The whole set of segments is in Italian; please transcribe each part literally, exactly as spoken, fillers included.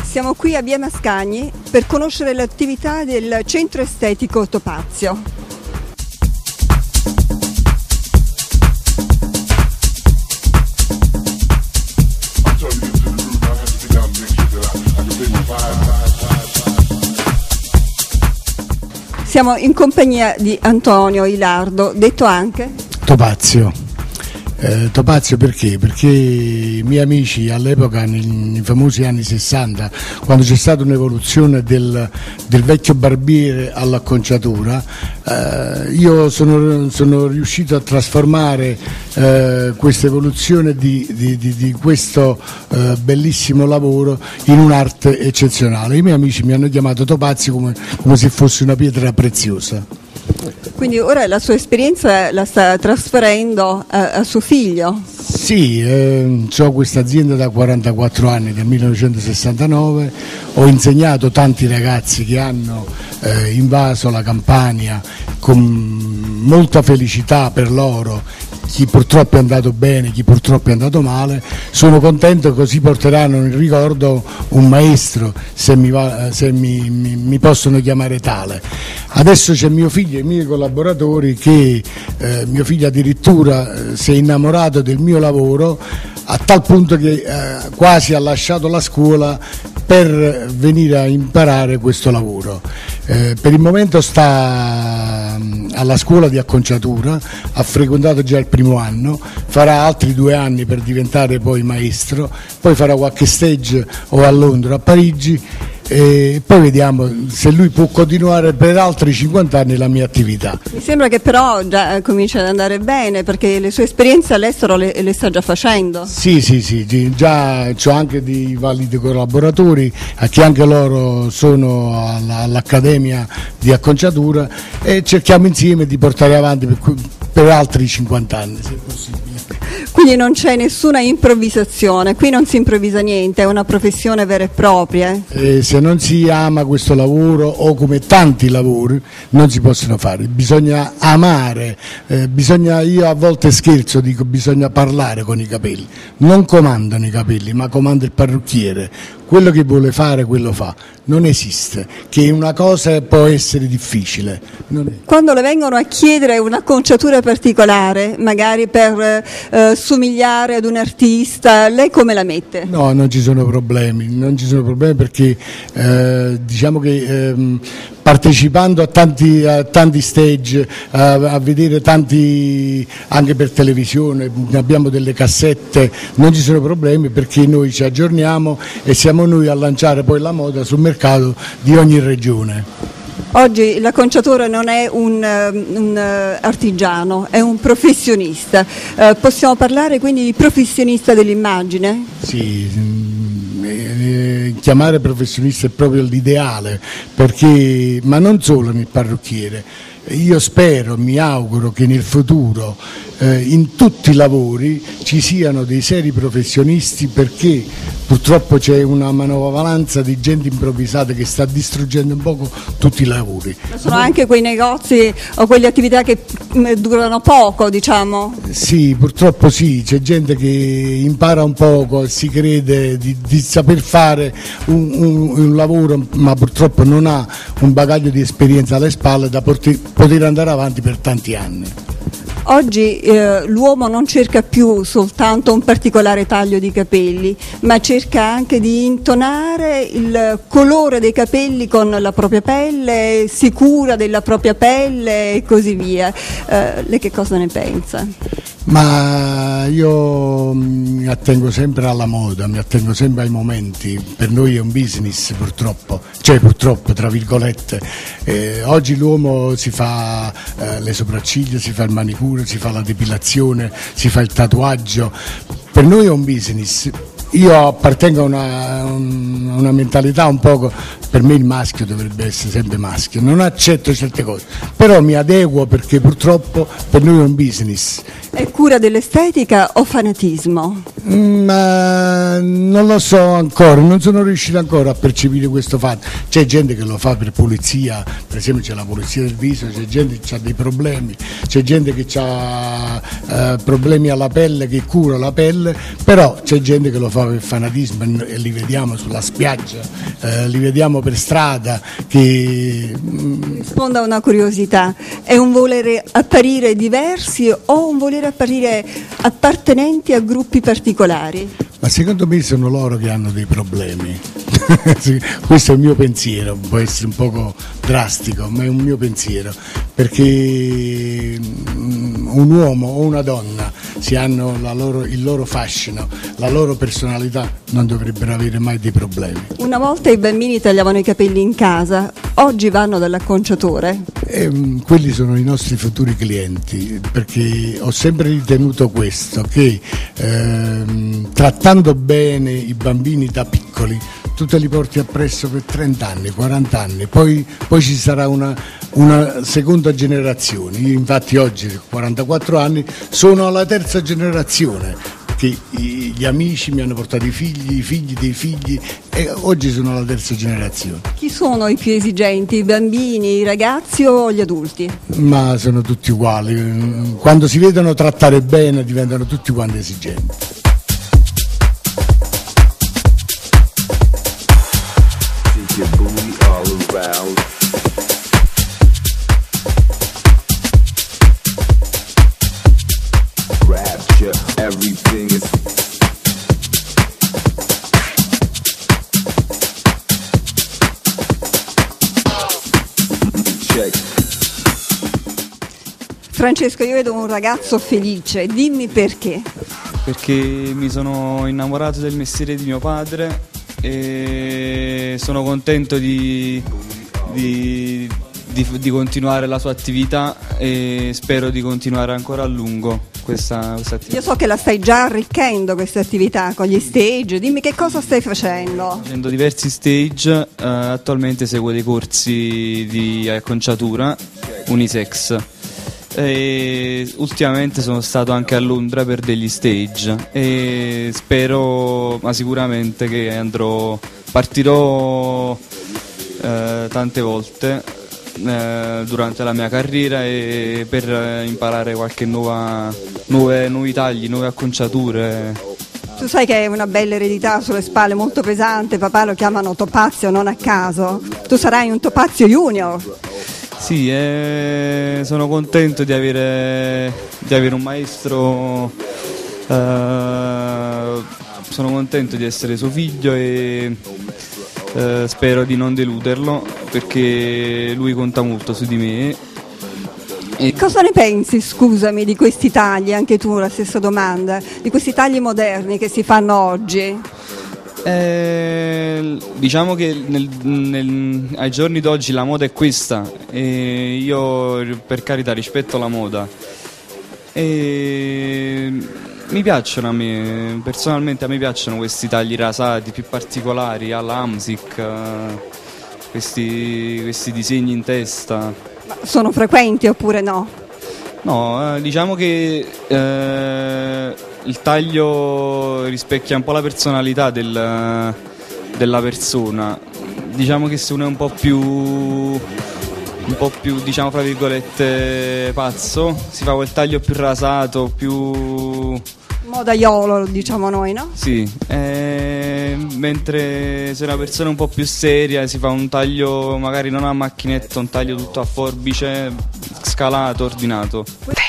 Siamo qui a Via Mascagni per conoscere l'attività del centro estetico Topazio. Siamo in compagnia di Antonio Ilardo, detto anche Topazio. Eh, Topazio perché? Perché i miei amici all'epoca, nei, nei famosi anni sessanta, quando c'è stata un'evoluzione del, del vecchio barbiere all'acconciatura, eh, io sono, sono riuscito a trasformare eh, questa evoluzione di, di, di, di questo eh, bellissimo lavoro in un'arte eccezionale. I miei amici mi hanno chiamato Topazio come, come se fosse una pietra preziosa. Quindi ora la sua esperienza la sta trasferendo a, a suo figlio? Sì, eh, ho questa azienda da quarantaquattro anni, dal millenovecentosessantanove, ho insegnato tanti ragazzi che hanno eh, invaso la Campania con molta felicità per loro, chi purtroppo è andato bene, chi purtroppo è andato male. Sono contento che così porteranno in ricordo un maestro, se mi, va, se mi, mi, mi possono chiamare tale. Adesso c'è mio figlio e i miei collaboratori che eh, mio figlio addirittura eh, si è innamorato del mio lavoro a tal punto che eh, quasi ha lasciato la scuola per venire a imparare questo lavoro. Eh, per il momento sta alla scuola di acconciatura, ha frequentato già il primo anno, farà altri due anni per diventare poi maestro, poi farà qualche stage o a Londra o a Parigi e poi vediamo se lui può continuare per altri cinquanta anni la mia attività. Mi sembra che però già comincia ad andare bene perché le sue esperienze all'estero le, le sta già facendo. Sì, sì, sì, già ho anche dei validi collaboratori che anche loro sono alla, all'Accademia di Acconciatura e cerchiamo insieme di portare avanti per, per altri cinquanta anni se possibile. Quindi non c'è nessuna improvvisazione, qui non si improvvisa niente, è una professione vera e propria. Eh, se non si ama questo lavoro o come tanti lavori non si possono fare, bisogna amare, eh, bisogna, io a volte scherzo, dico bisogna parlare con i capelli, non comandano i capelli ma comanda il parrucchiere, quello che vuole fare quello fa, non esiste, che una cosa può essere difficile. Non è. Quando le vengono a chiedere un'acconciatura particolare, magari per eh, somigliare ad un artista, lei come la mette? No, non ci sono problemi, non ci sono problemi perché eh, diciamo che ehm, partecipando a tanti, a tanti stage, a, a vedere tanti anche per televisione, abbiamo delle cassette, non ci sono problemi perché noi ci aggiorniamo e siamo noi a lanciare poi la moda sul mercato di ogni regione. Oggi l'acconciatore non è un, un artigiano, è un professionista. Eh, possiamo parlare quindi di professionista dell'immagine? Sì, eh, chiamare professionista è proprio l'ideale, perché, ma non solo nel parrucchiere. Io spero, mi auguro che nel futuro eh, in tutti i lavori ci siano dei seri professionisti, perché purtroppo c'è una manovalanza di gente improvvisata che sta distruggendo un poco tutti i lavori. Ma sono anche quei negozi o quelle attività che durano poco, diciamo? Sì, purtroppo sì, c'è gente che impara un poco, si crede di, di saper fare un, un, un lavoro, ma purtroppo non ha un bagaglio di esperienza alle spalle da poter, poter andare avanti per tanti anni. Oggi eh, l'uomo non cerca più soltanto un particolare taglio di capelli, ma cerca anche di intonare il colore dei capelli con la propria pelle, si cura della propria pelle e così via. Eh, lei che cosa ne pensa? Ma io mi attengo sempre alla moda, mi attengo sempre ai momenti, per noi è un business purtroppo, cioè purtroppo tra virgolette, eh, oggi l'uomo si fa eh, le sopracciglia, si fa il manicure, si fa la depilazione, si fa il tatuaggio, per noi è un business. Io appartengo a una, una mentalità un poco, per me il maschio dovrebbe essere sempre maschio, non accetto certe cose, però mi adeguo perché purtroppo per noi è un business. È cura dell'estetica o fanatismo? Ma non lo so ancora, non sono riuscito ancora a percepire questo fatto. C'è gente che lo fa per pulizia, per esempio c'è la pulizia del viso, c'è gente che ha dei problemi, c'è gente che ha eh, problemi alla pelle, che cura la pelle, però c'è gente che lo fa fa per fanatismo e li vediamo sulla spiaggia, eh, li vediamo per strada che... Risponda a una curiosità, è un volere apparire diversi o un volere apparire appartenenti a gruppi particolari? Ma secondo me sono loro che hanno dei problemi. Questo è il mio pensiero, può essere un poco drastico, ma è un mio pensiero, perché un uomo o una donna, se hanno la loro, il loro fascino, la loro personalità, non dovrebbero avere mai dei problemi. Una volta i bambini tagliavano i capelli in casa, oggi vanno dall'acconciatore? E, quelli sono i nostri futuri clienti, perché ho sempre ritenuto questo, che ehm, trattando bene i bambini da piccoli, tu te li porti appresso per trenta anni, quaranta anni, poi, poi ci sarà una, una seconda generazione. Io infatti oggi, quarantaquattro anni, sono alla terza generazione, che gli amici mi hanno portato i figli, i figli dei figli, e oggi sono alla terza generazione. Chi sono i più esigenti, i bambini, i ragazzi o gli adulti? Ma sono tutti uguali, quando si vedono trattare bene diventano tutti quanti esigenti. Your booty all around. Rapture, everything is. Check. Francesco, io vedo un ragazzo felice, dimmi perché. Perché mi sono innamorato del mestiere di mio padre e sono contento di, di, di, di continuare la sua attività e spero di continuare ancora a lungo questa, questa attività. Io so che la stai già arricchendo questa attività con gli stage, dimmi che cosa stai facendo? Facendo diversi stage, eh, attualmente seguo dei corsi di acconciatura unisex e ultimamente sono stato anche a Londra per degli stage e spero, ma sicuramente che andrò, partirò eh, tante volte eh, durante la mia carriera e per imparare qualche nuova, nuove, nuovi tagli, nuove acconciature. Tu sai che è una bella eredità sulle spalle, molto pesante, papà lo chiamano Topazio non a caso, tu sarai un Topazio Junior. Sì, eh, sono contento di avere, di avere un maestro, eh, sono contento di essere suo figlio e eh, spero di non deluderlo perché lui conta molto su di me. E cosa ne pensi, scusami, di questi tagli, anche tu la stessa domanda, di questi tagli moderni che si fanno oggi? Eh, diciamo che nel, nel, ai giorni d'oggi la moda è questa e io per carità rispetto la moda e mi piacciono a me, personalmente a me piacciono questi tagli rasati più particolari alla Amsic, questi, questi disegni in testa. Ma sono frequenti oppure no? No, eh, diciamo che eh, il taglio rispecchia un po' la personalità del, della persona. Diciamo che se uno è un po' più un po' più, diciamo, fra virgolette pazzo, si fa quel taglio più rasato, più modaiolo, diciamo noi, no? Sì, eh, mentre se una persona è un po' più seria si fa un taglio magari non a macchinetta, un taglio tutto a forbice, scalato, ordinato.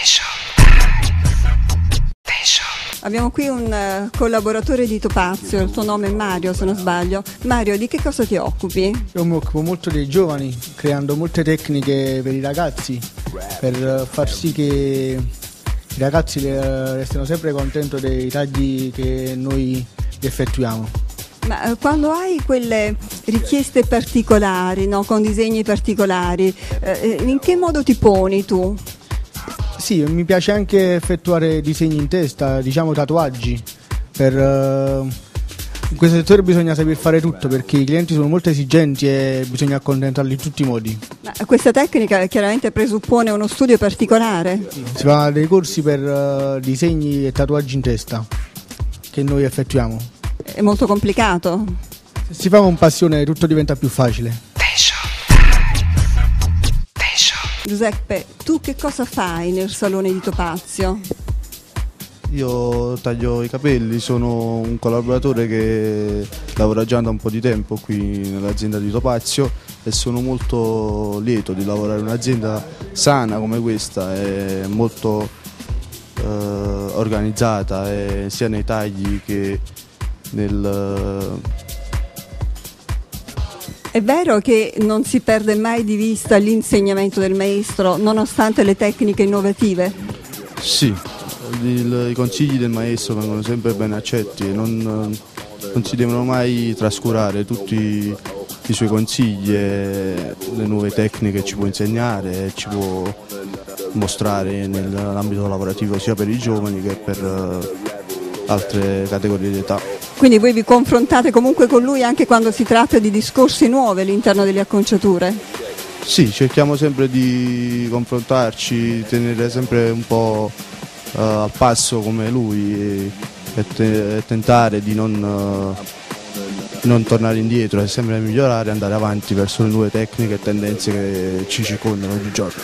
Abbiamo qui un uh, collaboratore di Topazio, il tuo nome è Mario se non sbaglio. Mario, di che cosa ti occupi? Io mi occupo molto dei giovani, creando molte tecniche per i ragazzi, per far sì che i ragazzi restino sempre contenti dei tagli che noi effettuiamo. Ma uh, quando hai quelle richieste particolari, no, con disegni particolari, uh, in che modo ti poni tu? Sì, mi piace anche effettuare disegni in testa, diciamo tatuaggi. Per, uh, in questo settore bisogna saper fare tutto perché i clienti sono molto esigenti e bisogna accontentarli in tutti i modi. Ma questa tecnica chiaramente presuppone uno studio particolare? Sì, si fa dei corsi per uh, disegni e tatuaggi in testa che noi effettuiamo. È molto complicato? Se si fa con passione tutto diventa più facile. Giuseppe, tu che cosa fai nel salone di Topazio? Io taglio i capelli, sono un collaboratore che lavora già da un po' di tempo qui nell'azienda di Topazio e sono molto lieto di lavorare in un'azienda sana come questa, è molto eh, organizzata eh, sia nei tagli che nel... È vero che non si perde mai di vista l'insegnamento del maestro nonostante le tecniche innovative? Sì. Il, I consigli del maestro vengono sempre ben accetti e non, non si devono mai trascurare tutti i suoi consigli e le nuove tecniche che ci può insegnare e ci può mostrare nell'ambito lavorativo sia per i giovani che per uh, altre categorie di età. Quindi voi vi confrontate comunque con lui anche quando si tratta di discorsi nuovi all'interno delle acconciature? Sì, cerchiamo sempre di confrontarci, tenere sempre un po' Uh, al passo come lui e, e, te, e tentare di non, uh, non tornare indietro e sempre migliorare e andare avanti verso le nuove tecniche e tendenze che ci circondano ogni giorno.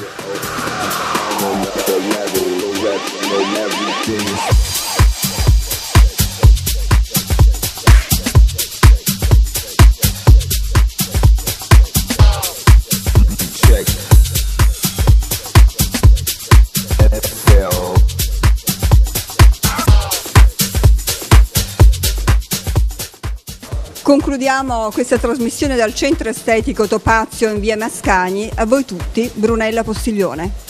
Concludiamo questa trasmissione dal Centro Estetico Topazio in via Mascagni. A voi tutti, Brunella Postiglione.